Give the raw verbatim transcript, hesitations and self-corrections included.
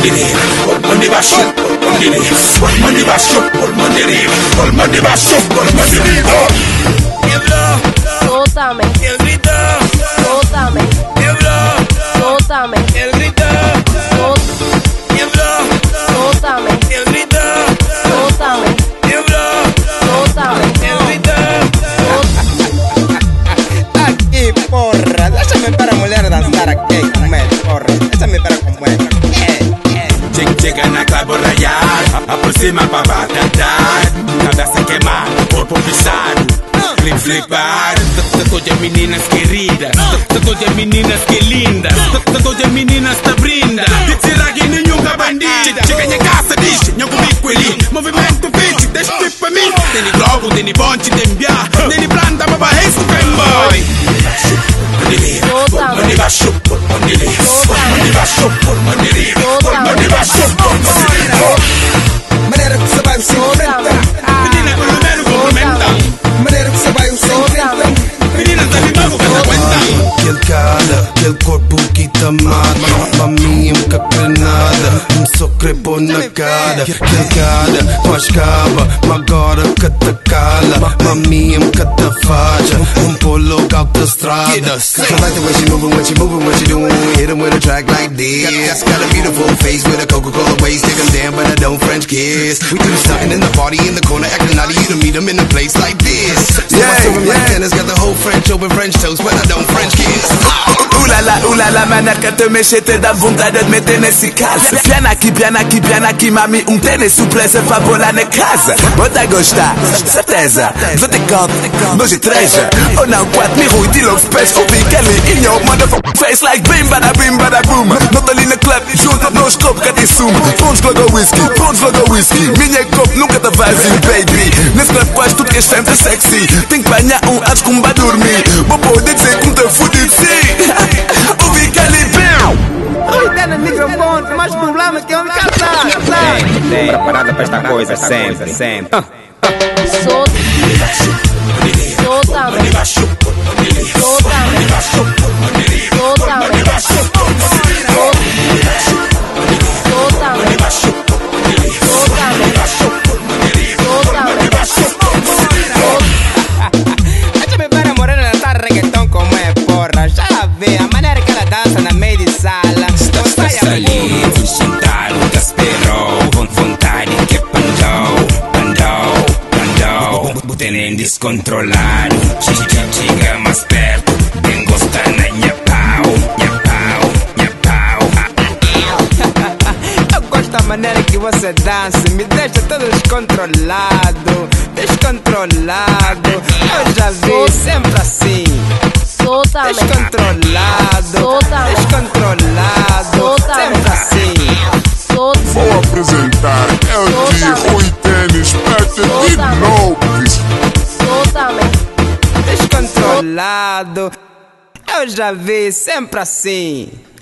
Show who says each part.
Speaker 1: Pol Mon de baixo, Pol Mon de arriba. Pol Mon de baixo, Pol Mon de arriba. Pol Mon de baixo, Pol Mon de arriba.
Speaker 2: Soltame.
Speaker 3: El grito.
Speaker 2: Soltame. Soltame.
Speaker 3: El grito.
Speaker 2: Soltame.
Speaker 3: El grito.
Speaker 2: Soltame. Soltame.
Speaker 3: El grito.
Speaker 4: Aqui, porra, deixa-me para a mulher dançar aqui, como é, porra, deixa-me para como é.
Speaker 1: Chega na clavo rayar, aproxima pra batata. Cabeça queimar, corpo pisado. Flip flipar, tô de meninas queridas, tô de meninas que lindas, tô de meninas que brinda. E tirar que nenhum bandida. Chega em casa, diz, não comigo ali. Movimento fit, deixa o tipo pra mim. Tem ni globo, tem ni bonte, tem ni bia, tem ni planta, mas vai isso, fanboy. Pol Mon de baixo, Pol Mon de arriba. Pol Mon de baixo, Pol Mon de arriba. Pol Mon de baixo, Pol Mon de arriba.
Speaker 4: Maneira que você vai se enfrentar.
Speaker 1: Menina, pelo menos cumprimenta.
Speaker 4: Maneira que você vai se enfrentar.
Speaker 1: Meninas da Limago que aguentam.
Speaker 5: Aquele cara, aquele corpo que tá mata. Mami, um granada, um socrepo na cara. Aquele cara, tu ascava, mas agora que te cala. Mami, um catafaja, um polo autostrada. I like the way she moving, when she moving, what she doing. Hit him with a track like this. Got a beautiful face with a Coca-Cola waist. Take him down, but I don't French kiss. We do something in the party in the corner, acting naughty. You to meet him in a place like this. So
Speaker 6: Yeah,
Speaker 5: my silver
Speaker 6: yeah.
Speaker 5: like tennis got the whole French open French toast, but I don't French kiss.
Speaker 6: Ooh la la, ooh la la, maneira que te mexe te dá vontade de meter nesse casa. Piana aqui, piana aqui, piana aqui, mami, um tênis suplência pra bolar na casa. Bota a gostar, certeza, vou te conto, nojo e treja. Ou não, quatro mil ruim de Lopes, ouvi Kelly in your motherfucking face like bim, bada bim, bada boom. Not ali na club, junto nos copos que te sumo. Pontos logo whisky, pontos logo whisky. Minha copo nunca te vai vir, baby. Nesse club quase tudo que é sempre sexy. Tem que banhar um antes que um vai dormir. Vou poder dizer que um te fudido, sim. Ouvi Kelly, bim.
Speaker 4: Oi, tá no microfone, tem mais problema que eu me casar.
Speaker 7: Tem, preparada pra esta coisa, sempre, sempre.
Speaker 2: Soltame. Soltame. Soltame.
Speaker 4: Deixa-me para a morena dançar reggaeton como é, porra. Já vê a maneira que ela dança na meio de sala. Não sai a
Speaker 1: Ali, fui sentar, nunca esperou. Vontade que pandou, pandou, pandou. Botei descontrolado. Chega, chega mais perto. Quem gosta na minha pau, minha pau, minha pau.
Speaker 4: Eu gosto da maneira que você dança, me deixa todo descontrolado, descontrolado. Eu já vi sempre assim,
Speaker 2: Soltame.
Speaker 4: descontrolado,
Speaker 2: Soltame.
Speaker 4: descontrolado,
Speaker 2: Soltame.
Speaker 4: sempre assim.
Speaker 2: Soltame.
Speaker 8: Vou apresentar Elji,
Speaker 2: Soltame.
Speaker 8: Rui Tênis, Petcha e
Speaker 2: Soltame.
Speaker 8: Lopes.
Speaker 2: Soltame.
Speaker 4: Descontrolado. Eu já vi sempre assim.